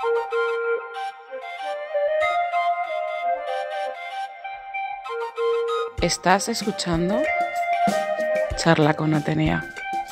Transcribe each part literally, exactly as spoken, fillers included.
Estás escuchando Charla con Atenea.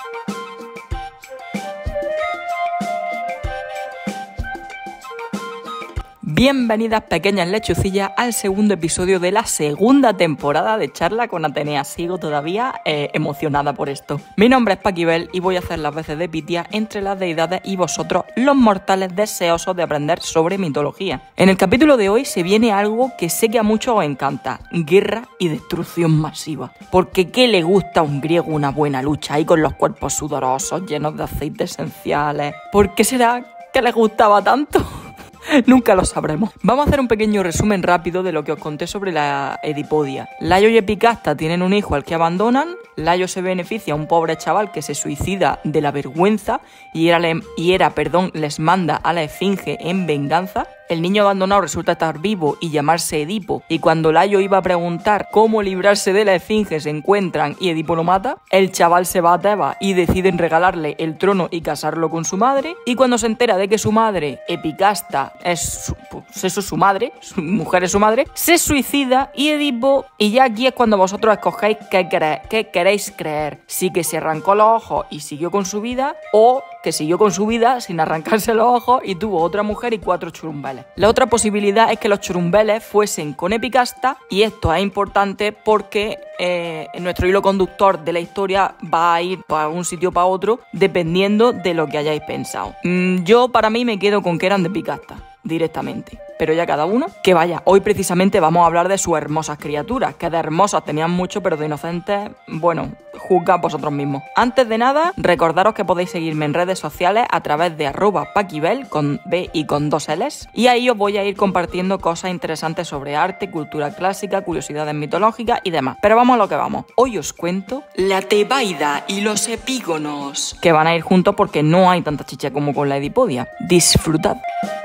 Bienvenidas pequeñas lechucillas al segundo episodio de la segunda temporada de Charla con Atenea. Sigo todavía eh, emocionada por esto. Mi nombre es Paquibel y voy a hacer las veces de Pitia entre las deidades y vosotros, los mortales deseosos de aprender sobre mitología. En el capítulo de hoy se viene algo que sé que a muchos os encanta: guerra y destrucción masiva. Porque ¿qué le gusta a un griego una buena lucha ahí con los cuerpos sudorosos, llenos de aceites esenciales? ¿Por qué será que les gustaba tanto? Nunca lo sabremos. Vamos a hacer un pequeño resumen rápido de lo que os conté sobre la Edipodia. Layo y Epicasta tienen un hijo al que abandonan. Layo se beneficia a un pobre chaval que se suicida de la vergüenza y era, y era perdón, les manda a la esfinge en venganza. El niño abandonado resulta estar vivo y llamarse Edipo, y cuando Layo iba a preguntar cómo librarse de la esfinge se encuentran y Edipo lo mata. El chaval se va a Tebas y deciden regalarle el trono y casarlo con su madre, y cuando se entera de que su madre, Epicasta, es su, pues eso es su madre, su mujer es su madre, se suicida y Edipo, y ya aquí es cuando vosotros escogéis qué, queréis, qué queréis creer, si que se arrancó los ojos y siguió con su vida, o que siguió con su vida sin arrancarse los ojos y tuvo otra mujer y cuatro churumbeles. La otra posibilidad es que los churumbeles fuesen con Epicasta, y esto es importante porque eh, nuestro hilo conductor de la historia va a ir para un sitio o para otro dependiendo de lo que hayáis pensado. Mm, yo para mí me quedo con que eran de Epicasta directamente, pero ya cada uno. Que vaya, hoy precisamente vamos a hablar de sus hermosas criaturas, que de hermosas tenían mucho, pero de inocentes, bueno, juzgad vosotros mismos. Antes de nada, recordaros que podéis seguirme en redes sociales a través de arroba paquibel con B y con dos L's, y ahí os voy a ir compartiendo cosas interesantes sobre arte, cultura clásica, curiosidades mitológicas y demás. Pero vamos a lo que vamos. Hoy os cuento la Tebaida y los epígonos, que van a ir juntos porque no hay tanta chicha como con la Edipodia. Disfrutad.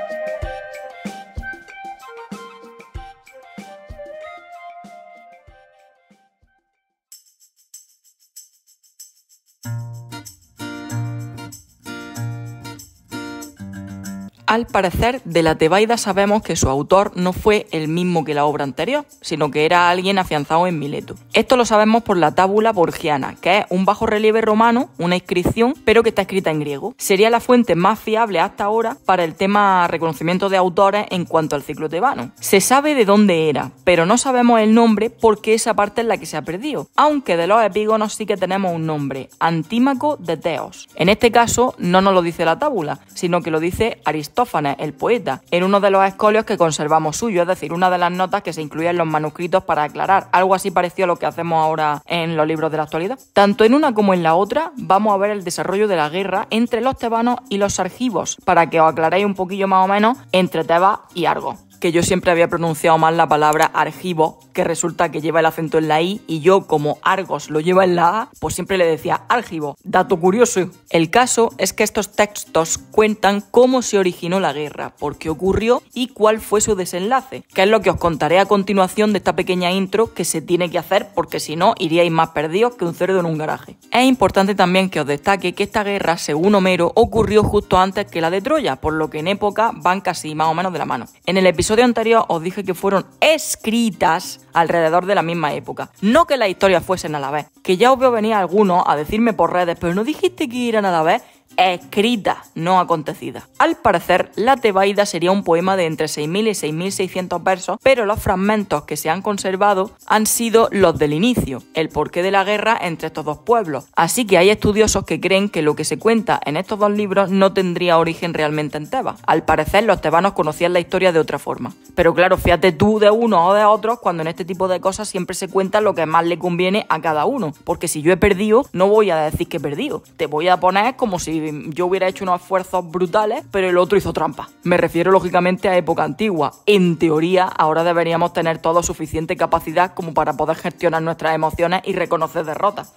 Al parecer, de la Tebaida sabemos que su autor no fue el mismo que la obra anterior, sino que era alguien afianzado en Mileto. Esto lo sabemos por la Tábula Borgiana, que es un bajorrelieve romano, una inscripción, pero que está escrita en griego. Sería la fuente más fiable hasta ahora para el tema reconocimiento de autores en cuanto al ciclo tebano. Se sabe de dónde era, pero no sabemos el nombre porque esa parte es la que se ha perdido, aunque de los epígonos sí que tenemos un nombre: Antímaco de Teos. En este caso no nos lo dice la tábula, sino que lo dice Aristófanes, el poeta, en uno de los escolios que conservamos suyo, es decir, una de las notas que se incluyen en los manuscritos para aclarar, algo así parecido a lo que hacemos ahora en los libros de la actualidad. Tanto en una como en la otra vamos a ver el desarrollo de la guerra entre los tebanos y los argivos, para que os aclaréis un poquillo más o menos entre Tebas y Argos. Que yo siempre había pronunciado mal la palabra argivo, que resulta que lleva el acento en la I, y yo, como Argos lo lleva en la A, pues siempre le decía argivo. Dato curioso. El caso es que estos textos cuentan cómo se originó la guerra, por qué ocurrió y cuál fue su desenlace, que es lo que os contaré a continuación de esta pequeña intro que se tiene que hacer, porque si no iríais más perdidos que un cerdo en un garaje. Es importante también que os destaque que esta guerra, según Homero, ocurrió justo antes que la de Troya, por lo que en época van casi más o menos de la mano. En el episodio En el episodio anterior os dije que fueron escritas alrededor de la misma época, no que las historias fuesen a la vez, que ya os veo venir algunos a decirme por redes, pero ¿no dijiste que eran a la vez? Escrita, no acontecida. Al parecer, la Tebaida sería un poema de entre seis mil y seis mil seiscientos versos, pero los fragmentos que se han conservado han sido los del inicio, el porqué de la guerra entre estos dos pueblos. Así que hay estudiosos que creen que lo que se cuenta en estos dos libros no tendría origen realmente en Tebas. Al parecer, los tebanos conocían la historia de otra forma. Pero claro, fíjate tú de unos o de otros cuando en este tipo de cosas siempre se cuenta lo que más le conviene a cada uno. Porque si yo he perdido, no voy a decir que he perdido. Te voy a poner como si yo hubiera hecho unos esfuerzos brutales, pero el otro hizo trampa. Me refiero lógicamente a época antigua. En teoría, ahora deberíamos tener toda suficiente capacidad como para poder gestionar nuestras emociones y reconocer derrotas.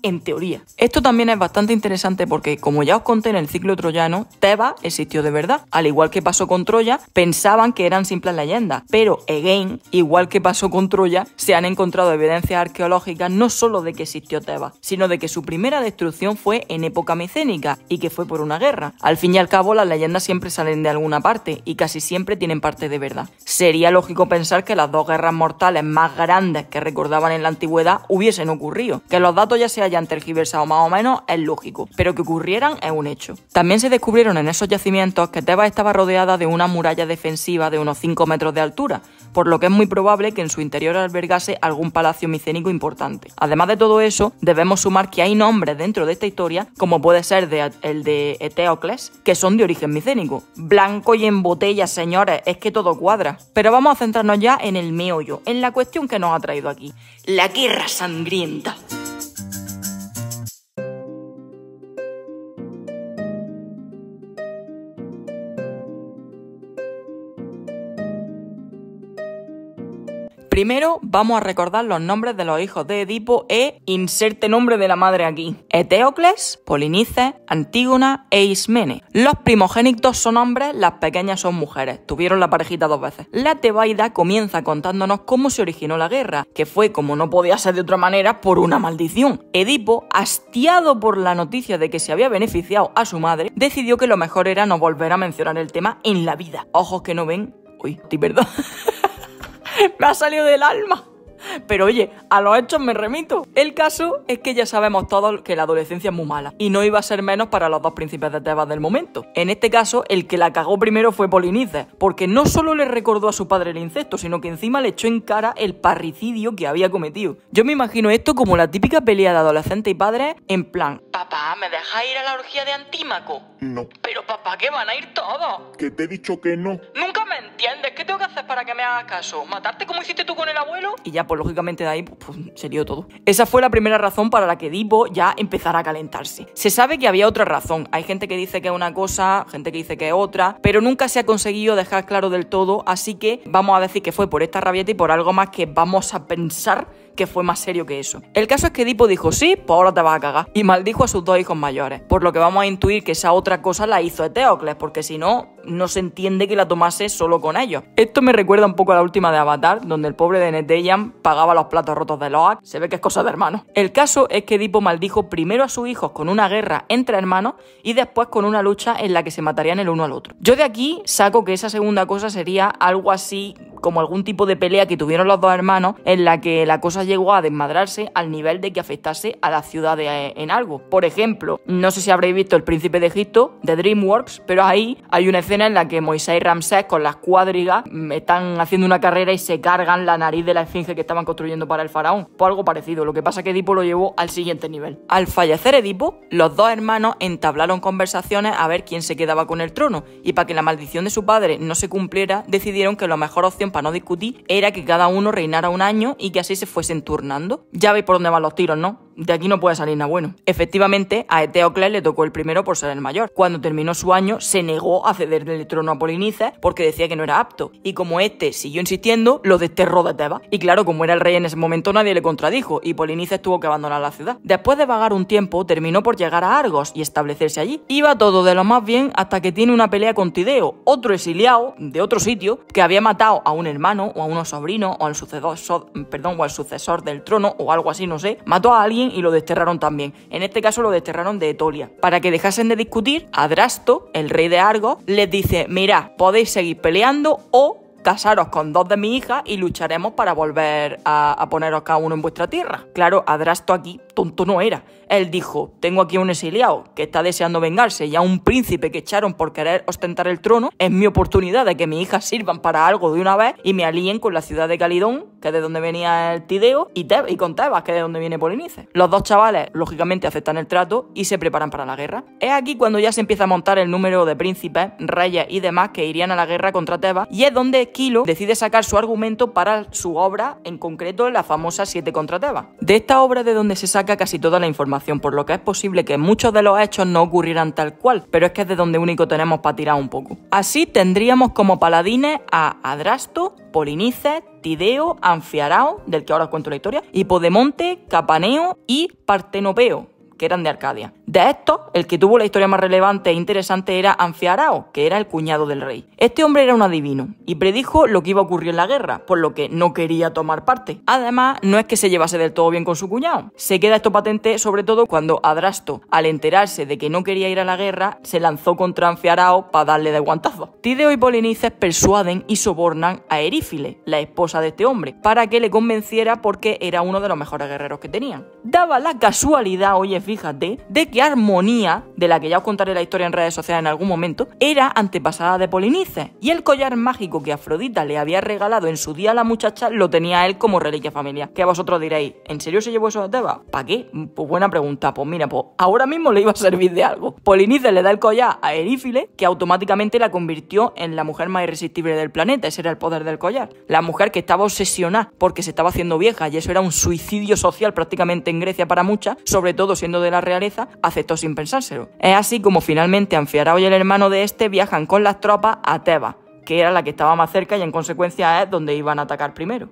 en teoría. Esto también es bastante interesante porque, como ya os conté en el ciclo troyano, Tebas existió de verdad. Al igual que pasó con Troya, pensaban que eran simples leyendas, pero, again, igual que pasó con Troya, se han encontrado evidencias arqueológicas no solo de que existió Tebas, sino de que su primera destrucción fue en época micénica y que fue por una guerra. Al fin y al cabo, las leyendas siempre salen de alguna parte y casi siempre tienen parte de verdad. Sería lógico pensar que las dos guerras mortales más grandes que recordaban en la antigüedad hubiesen ocurrido. Que los datos ya se hayan tergiversado más o menos es lógico, pero que ocurrieran es un hecho. También se descubrieron en esos yacimientos que Tebas estaba rodeada de una muralla defensiva de unos cinco metros de altura, por lo que es muy probable que en su interior albergase algún palacio micénico importante. Además de todo eso, debemos sumar que hay nombres dentro de esta historia, como puede ser de, el de Eteocles, que son de origen micénico. Blanco y en botella, señores, es que todo cuadra. Pero vamos a centrarnos ya en el meollo, en la cuestión que nos ha traído aquí: la guerra sangrienta. Primero vamos a recordar los nombres de los hijos de Edipo e inserte nombre de la madre aquí: Eteocles, Polinices, Antígona e Ismene. Los primogénitos son hombres, las pequeñas son mujeres. Tuvieron la parejita dos veces. La Tebaida comienza contándonos cómo se originó la guerra, que fue, como no podía ser de otra manera, por una maldición. Edipo, hastiado por la noticia de que se había beneficiado a su madre, decidió que lo mejor era no volver a mencionar el tema en la vida. Ojos que no ven. Uy, estoy perdón. Me ha salido del alma. Pero oye, a los hechos me remito. El caso es que ya sabemos todos que la adolescencia es muy mala, y no iba a ser menos para los dos príncipes de Tebas del momento. En este caso, el que la cagó primero fue Polinices, porque no solo le recordó a su padre el incesto, sino que encima le echó en cara el parricidio que había cometido. Yo me imagino esto como la típica pelea de adolescente y padre, en plan: papá, ¿me dejas ir a la orgía de Antímaco? No. Pero papá, que van a ir todos. Que te he dicho que no. Nunca me entiendes. ¿Qué tengo que hacer para que me hagas caso? ¿Matarte como hiciste tú con el abuelo? Y ya, pues lógicamente de ahí pues, pues, se lió todo. Esa fue la primera razón para la que Edipo ya empezara a calentarse. Se sabe que había otra razón. Hay gente que dice que es una cosa, gente que dice que es otra, pero nunca se ha conseguido dejar claro del todo, así que vamos a decir que fue por esta rabieta y por algo más que vamos a pensar que fue más serio que eso. El caso es que Edipo dijo: sí, pues ahora te vas a cagar, y maldijo a sus dos hijos mayores, por lo que vamos a intuir que esa otra cosa la hizo Eteocles, porque si no, no se entiende que la tomase solo con ellos. Esto me recuerda un poco a la última de Avatar, donde el pobre de Neteyam pagaba los platos rotos de Loak. Se ve que es cosa de hermanos. El caso es que Edipo maldijo primero a sus hijos con una guerra entre hermanos y después con una lucha en la que se matarían el uno al otro. Yo de aquí saco que esa segunda cosa sería algo así como algún tipo de pelea que tuvieron los dos hermanos, en la que la cosa llegó a desmadrarse al nivel de que afectase a la ciudad de, en algo. Por ejemplo, no sé si habréis visto El Príncipe de Egipto, de DreamWorks, pero ahí hay una escena en la que Moisés y Ramsés con las cuadrigas están haciendo una carrera y se cargan la nariz de la esfinge que estaban construyendo para el faraón. Pues algo parecido, lo que pasa es que Edipo lo llevó al siguiente nivel. Al fallecer Edipo, los dos hermanos entablaron conversaciones a ver quién se quedaba con el trono, y para que la maldición de su padre no se cumpliera, decidieron que la mejor opción para no discutir era que cada uno reinara un año y que así se fuesen turnando. Ya veis por dónde van los tiros, ¿no? De aquí no puede salir nada bueno. Efectivamente, a Eteocles le tocó el primero por ser el mayor. Cuando terminó su año, se negó a cederle el trono a Polinices porque decía que no era apto. Y como este siguió insistiendo, lo desterró de Tebas. Y claro, como era el rey en ese momento, nadie le contradijo y Polinices tuvo que abandonar la ciudad. Después de vagar un tiempo, terminó por llegar a Argos y establecerse allí. Iba todo de lo más bien hasta que tiene una pelea con Tideo, otro exiliado de otro sitio que había matado a un hermano o a unos sobrinos o al sucesor, perdón, o al sucesor del trono o algo así, no sé. Mató a alguien y lo desterraron también. En este caso lo desterraron de Etolia. Para que dejasen de discutir, Adrasto, el rey de Argos, les dice: mirad, podéis seguir peleando o casaros con dos de mis hijas y lucharemos para volver a, a poneros cada uno en vuestra tierra. Claro, Adrasto aquí tonto no era. Él dijo: tengo aquí a un exiliado que está deseando vengarse y a un príncipe que echaron por querer ostentar el trono. Es mi oportunidad de que mis hijas sirvan para algo de una vez y me alíen con la ciudad de Calidón, que es de donde venía el Tideo, y, Tebas, y con Tebas, que es de donde viene Polinices. Los dos chavales, lógicamente, aceptan el trato y se preparan para la guerra. Es aquí cuando ya se empieza a montar el número de príncipes, reyes y demás que irían a la guerra contra Tebas, y es donde Esquilo decide sacar su argumento para su obra, en concreto la famosa Siete contra Tebas. De esta obra es de donde se saca casi toda la información información, por lo que es posible que muchos de los hechos no ocurrieran tal cual, pero es que es de donde único tenemos para tirar un poco. Así tendríamos como paladines a Adrasto, Polinices, Tideo, Anfiarao, del que ahora os cuento la historia, Hipodemonte, Capaneo y Partenopeo, que eran de Arcadia. De estos, el que tuvo la historia más relevante e interesante era Anfiarao, que era el cuñado del rey. Este hombre era un adivino y predijo lo que iba a ocurrir en la guerra, por lo que no quería tomar parte. Además, no es que se llevase del todo bien con su cuñado. Se queda esto patente sobre todo cuando Adrasto, al enterarse de que no quería ir a la guerra, se lanzó contra Anfiarao para darle de guantazo. Tideo y Polinices persuaden y sobornan a Erífile, la esposa de este hombre, para que le convenciera porque era uno de los mejores guerreros que tenían. Daba la casualidad, oye, fíjate, de que Armonía, de la que ya os contaré la historia en redes sociales en algún momento, era antepasada de Polinices, y el collar mágico que Afrodita le había regalado en su día a la muchacha lo tenía él como reliquia familiar. Que vosotros diréis, ¿en serio se llevó eso de Tebas? ¿Para qué? Pues buena pregunta. Pues mira, pues ahora mismo le iba a servir de algo. Polinices le da el collar a Erífile, que automáticamente la convirtió en la mujer más irresistible del planeta. Ese era el poder del collar. La mujer que estaba obsesionada porque se estaba haciendo vieja, y eso era un suicidio social prácticamente en Grecia para muchas, sobre todo siendo de la realeza, aceptó sin pensárselo. Es así como finalmente Anfiarao y el hermano de este viajan con las tropas a Tebas, que era la que estaba más cerca y en consecuencia es donde iban a atacar primero.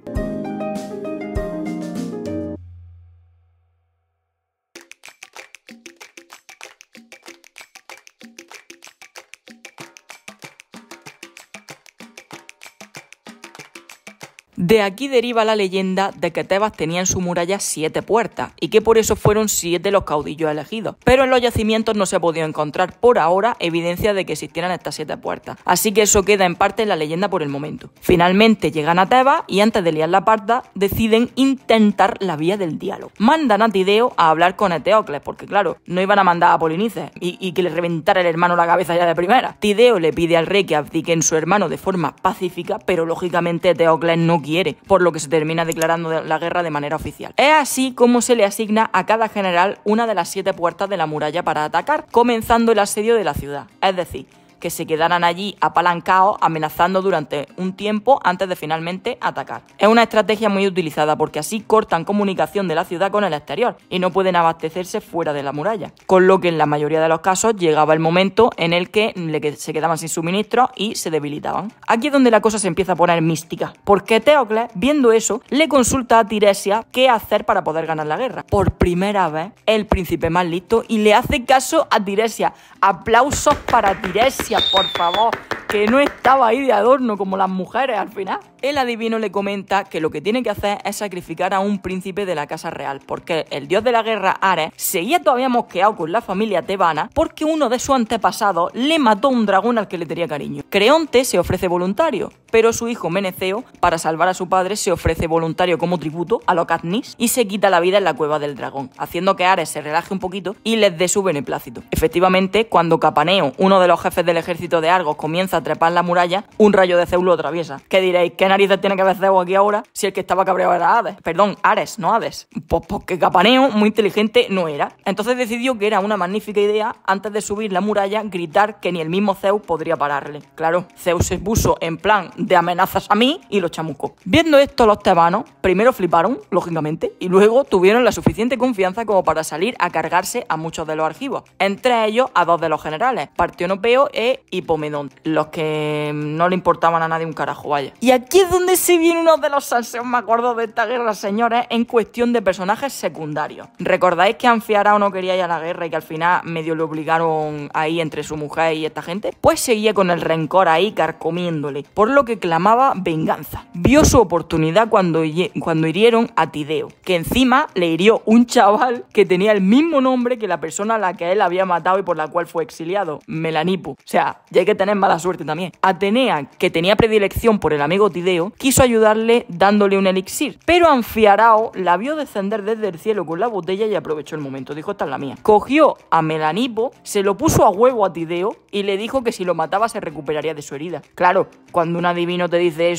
De aquí deriva la leyenda de que Tebas tenía en su muralla siete puertas y que por eso fueron siete los caudillos elegidos. Pero en los yacimientos no se ha podido encontrar por ahora evidencia de que existieran estas siete puertas. Así que eso queda en parte en la leyenda por el momento. Finalmente llegan a Tebas y antes de liar la parda deciden intentar la vía del diálogo. Mandan a Tideo a hablar con Eteocles porque claro, no iban a mandar a Polinices y, y que le reventara el hermano la cabeza ya de primera. Tideo le pide al rey que abdique en su hermano de forma pacífica, pero lógicamente Eteocles no quiere. Por lo que se termina declarando la guerra de manera oficial. Es así como se le asigna a cada general una de las siete puertas de la muralla para atacar, comenzando el asedio de la ciudad. Es decir, que se quedaran allí apalancados, amenazando durante un tiempo antes de finalmente atacar. Es una estrategia muy utilizada porque así cortan comunicación de la ciudad con el exterior y no pueden abastecerse fuera de la muralla, con lo que en la mayoría de los casos llegaba el momento en el que se quedaban sin suministros y se debilitaban. Aquí es donde la cosa se empieza a poner mística, porque Eteocles, viendo eso, le consulta a Tiresias qué hacer para poder ganar la guerra. Por primera vez, el príncipe más listo y le hace caso a Tiresias. Aplausos para Tiresias, por favor, que no estaba ahí de adorno como las mujeres al final. El adivino le comenta que lo que tiene que hacer es sacrificar a un príncipe de la casa real, porque el dios de la guerra, Ares, seguía todavía mosqueado con la familia tebana porque uno de sus antepasados le mató a un dragón al que le tenía cariño. Creonte se ofrece voluntario, pero su hijo Meneceo, para salvar a su padre, se ofrece voluntario como tributo a los Katniss y se quita la vida en la cueva del dragón, haciendo que Ares se relaje un poquito y les dé su beneplácito. Efectivamente, cuando Capaneo, uno de los jefes del ejército de Argos, comienza a trepar la muralla, un rayo de Zeus lo atraviesa. ¿Qué diréis? ¿Qué narices tiene que ver Zeus aquí ahora si el que estaba cabreado era Hades? Perdón, Ares, no Hades. Pues porque Capaneo, muy inteligente, no era. Entonces decidió que era una magnífica idea, antes de subir la muralla, gritar que ni el mismo Zeus podría pararle. Claro, Zeus se puso en plan de amenazas a mí y lo chamucó. Viendo esto, los tebanos primero fliparon, lógicamente, y luego tuvieron la suficiente confianza como para salir a cargarse a muchos de los argivos, entre ellos a dos de los generales, Partenopeo e Hipomedonte, los que no le importaban a nadie un carajo, vaya. Y aquí es donde se viene uno de los salseos más gordos de esta guerra, señores, en cuestión de personajes secundarios. ¿Recordáis que Anfiarao no quería ir a la guerra y que al final medio le obligaron ahí entre su mujer y esta gente? Pues seguía con el rencor ahí carcomiéndole, por lo que clamaba venganza. Vio su oportunidad cuando, cuando hirieron a Tideo, que encima le hirió un chaval que tenía el mismo nombre que la persona a la que él había matado y por la cual fue exiliado, Melanipo. O sea, ya hay que tener mala suerte también. Atenea, que tenía predilección por el amigo Tideo, quiso ayudarle dándole un elixir, pero Anfiarao la vio descender desde el cielo con la botella y aprovechó el momento. Dijo, esta es la mía. Cogió a Melanipo, se lo puso a huevo a Tideo y le dijo que si lo mataba se recuperaría de su herida. Claro, cuando un adivino te dice eso,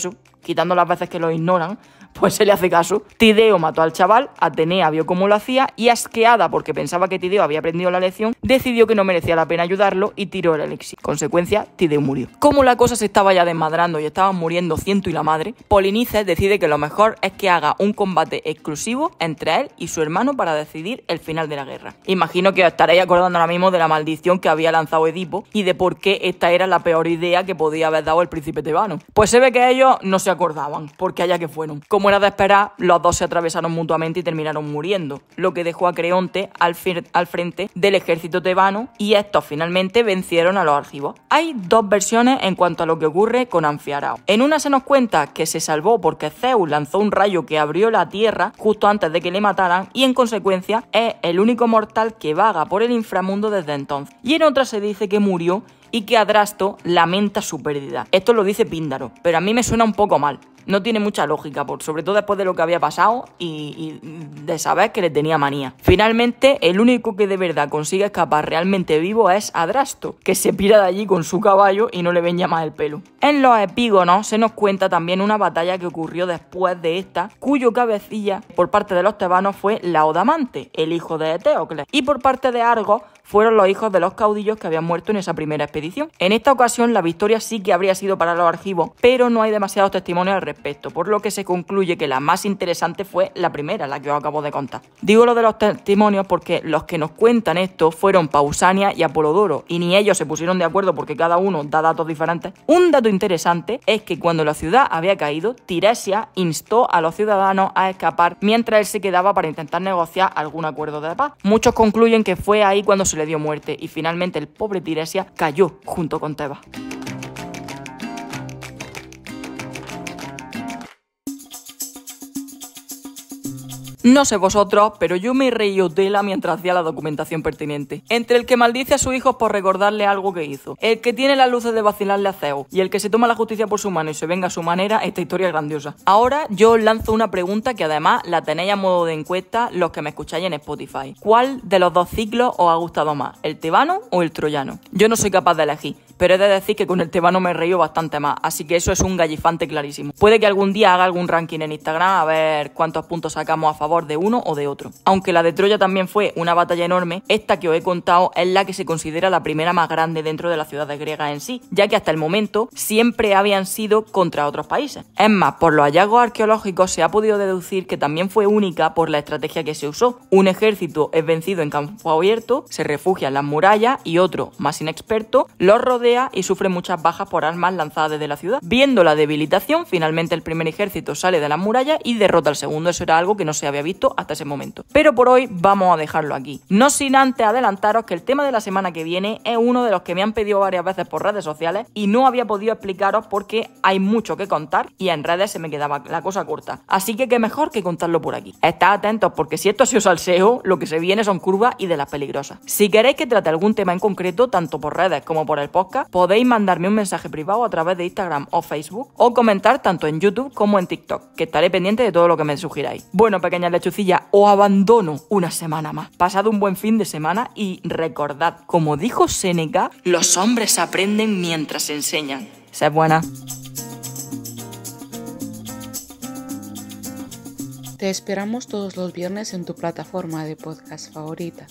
quitando las veces que lo ignoran, pues se le hace caso. Tideo mató al chaval, Atenea vio cómo lo hacía y, asqueada porque pensaba que Tideo había aprendido la lección, decidió que no merecía la pena ayudarlo y tiró el elixir. Consecuencia, Tideo murió. Como la cosa se estaba ya desmadrando y estaban muriendo ciento y la madre, Polinices decide que lo mejor es que haga un combate exclusivo entre él y su hermano para decidir el final de la guerra. Imagino que os estaréis acordando ahora mismo de la maldición que había lanzado Edipo y de por qué esta era la peor idea que podía haber dado el príncipe tebano. Pues se ve que ellos no se acordaban, porque allá que fueron. Como era de esperar, los dos se atravesaron mutuamente y terminaron muriendo, lo que dejó a Creonte al, al frente del ejército tebano y estos finalmente vencieron a los argivos. Hay dos versiones en cuanto a lo que ocurre con Anfiarao. En una se nos cuenta que se salvó porque Zeus lanzó un rayo que abrió la tierra justo antes de que le mataran y en consecuencia es el único mortal que vaga por el inframundo desde entonces. Y en otra se dice que murió y que Adrasto lamenta su pérdida. Esto lo dice Píndaro, pero a mí me suena un poco mal. No tiene mucha lógica, por, sobre todo después de lo que había pasado y, y de saber que le tenía manía. Finalmente, el único que de verdad consigue escapar realmente vivo es Adrasto, que se pira de allí con su caballo y no le ven ya más el pelo. En los epígonos se nos cuenta también una batalla que ocurrió después de esta, cuyo cabecilla por parte de los tebanos fue Laodamante, el hijo de Eteocles, y por parte de Argos fueron los hijos de los caudillos que habían muerto en esa primera expedición. En esta ocasión la victoria sí que habría sido para los argivos, pero no hay demasiados testimonios al respecto, por lo que se concluye que la más interesante fue la primera, la que os acabo de contar. Digo lo de los testimonios porque los que nos cuentan esto fueron Pausania y Apolodoro, y ni ellos se pusieron de acuerdo porque cada uno da datos diferentes. Un dato interesante es que cuando la ciudad había caído, Tiresias instó a los ciudadanos a escapar mientras él se quedaba para intentar negociar algún acuerdo de paz. Muchos concluyen que fue ahí cuando se le dio muerte y finalmente el pobre Tiresias cayó junto con Tebas. No sé vosotros, pero yo me reí tela mientras hacía la documentación pertinente. Entre el que maldice a sus hijos por recordarle algo que hizo, el que tiene las luces de vacilarle a Zeus y el que se toma la justicia por su mano y se venga a su manera, esta historia es grandiosa. Ahora yo os lanzo una pregunta que además la tenéis a modo de encuesta los que me escucháis en Spotify. ¿Cuál de los dos ciclos os ha gustado más, el tebano o el troyano? Yo no soy capaz de elegir, pero he de decir que con el tebano me he reído bastante más, así que eso es un gallifante clarísimo. Puede que algún día haga algún ranking en Instagram a ver cuántos puntos sacamos a favor de uno o de otro. Aunque la de Troya también fue una batalla enorme, esta que os he contado es la que se considera la primera más grande dentro de las ciudades griegas en sí, ya que hasta el momento siempre habían sido contra otros países. Es más, por los hallazgos arqueológicos se ha podido deducir que también fue única por la estrategia que se usó. Un ejército es vencido en campo abierto, se refugia en las murallas y otro, más inexperto, los rodea y sufre muchas bajas por armas lanzadas desde la ciudad. Viendo la debilitación, finalmente el primer ejército sale de las murallas y derrota al segundo. Eso era algo que no se había visto hasta ese momento. Pero por hoy vamos a dejarlo aquí. No sin antes adelantaros que el tema de la semana que viene es uno de los que me han pedido varias veces por redes sociales y no había podido explicaros porque hay mucho que contar y en redes se me quedaba la cosa corta. Así que qué mejor que contarlo por aquí. Estad atentos porque si esto ha sido salseo, lo que se viene son curvas y de las peligrosas. Si queréis que trate algún tema en concreto, tanto por redes como por el podcast, podéis mandarme un mensaje privado a través de Instagram o Facebook o comentar tanto en YouTube como en TikTok, que estaré pendiente de todo lo que me sugiráis. Bueno, pequeñas lechucillas, os abandono una semana más. Pasad un buen fin de semana y recordad, como dijo Séneca, los hombres aprenden mientras enseñan. Sed buena. Te esperamos todos los viernes en tu plataforma de podcast favorita.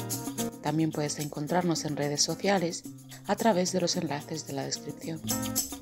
También puedes encontrarnos en redes sociales a través de los enlaces de la descripción.